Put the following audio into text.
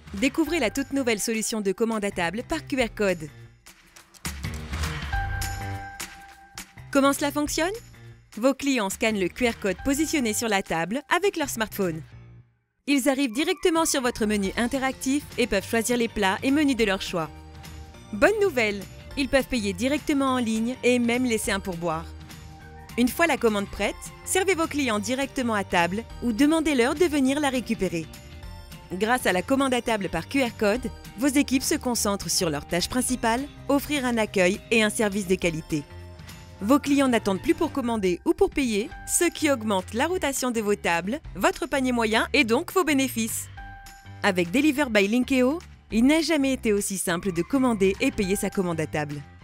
Découvrez la toute nouvelle solution de commande à table par QR code. Comment cela fonctionne? Vos clients scannent le QR code positionné sur la table avec leur smartphone. Ils arrivent directement sur votre menu interactif et peuvent choisir les plats et menus de leur choix. Bonne nouvelle! Ils peuvent payer directement en ligne et même laisser un pourboire. Une fois la commande prête, servez vos clients directement à table ou demandez-leur de venir la récupérer. Grâce à la commande à table par QR code, vos équipes se concentrent sur leur tâche principale, offrir un accueil et un service de qualité. Vos clients n'attendent plus pour commander ou pour payer, ce qui augmente la rotation de vos tables, votre panier moyen et donc vos bénéfices. Avec Deliver by Linkeo, il n'a jamais été aussi simple de commander et payer sa commande à table.